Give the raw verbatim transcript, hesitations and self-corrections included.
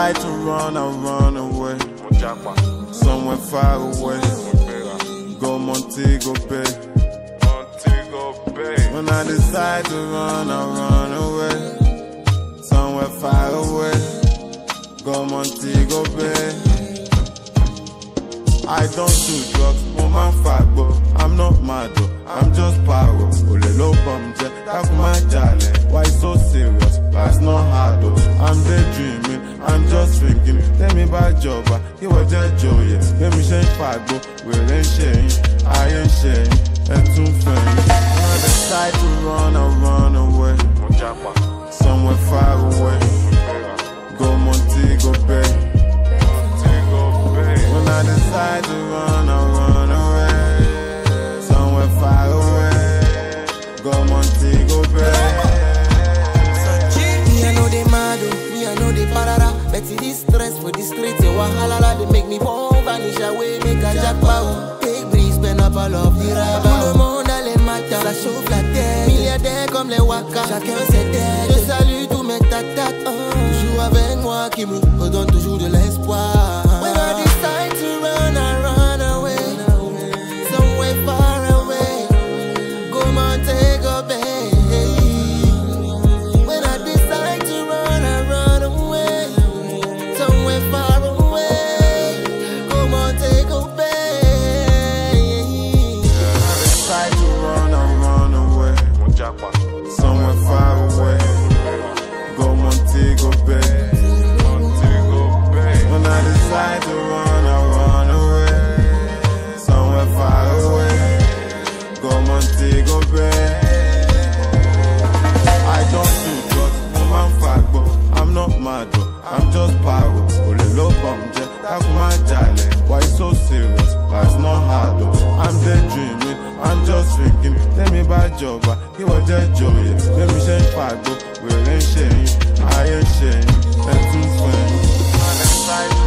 decide to run, I'll run away. Somewhere far away. Go Montego Bay. When I decide to run, I'll run away. Somewhere far away. Go Montego Bay. I don't do drugs, woman fagbo. I'm not mad though, I'm just paro. Ole lo bomje, that's my jale. Why so serious? That's not hard though. I'm daydreaming, I'm just thinking. Tell me about job, he was just joyous. Let me change fagbo, we ain't sharing, I ain't sharing, and too funny. When I decide to run, I'll run away. Somewhere far away. Go Montego Bay. When I decide to run, I'll run away. Somewhere far away. Go Montego Bay. Me I know they mad, me I know they parara. But see this stress for the streets, they wahala. They make me bomb, vanish away, make a jackpot. Take breeze, spend up all of the rubber. Tout le monde a les matins, ça chauffe la tête. Milliardaires comme les waka, chacun ses têtes. Je salue tous mes tatates. Joue avec moi qui me redonne toujours de l'espoir. When I decide to run, I run away. Somewhere far away. Go Montego Bay. When I decide to run, I run away. Somewhere far away. Go Montego Bay. When I decide to run, I run away. Somewhere far away. Go Montego Bay. When I decide to run, I run away. Somewhere far away. Go Montego Bay. I don't do drugs, woman fagbo. I'm not mad though, I'm just paro. Ole lo bomje, that's my jale. Why so serious? That's not hard though. I'm daydreaming, I'm just thinking. Tell me about job, he was just joyous. Let me change fagbo, we ain't sharing, I ain't sharing, and too funny. I decide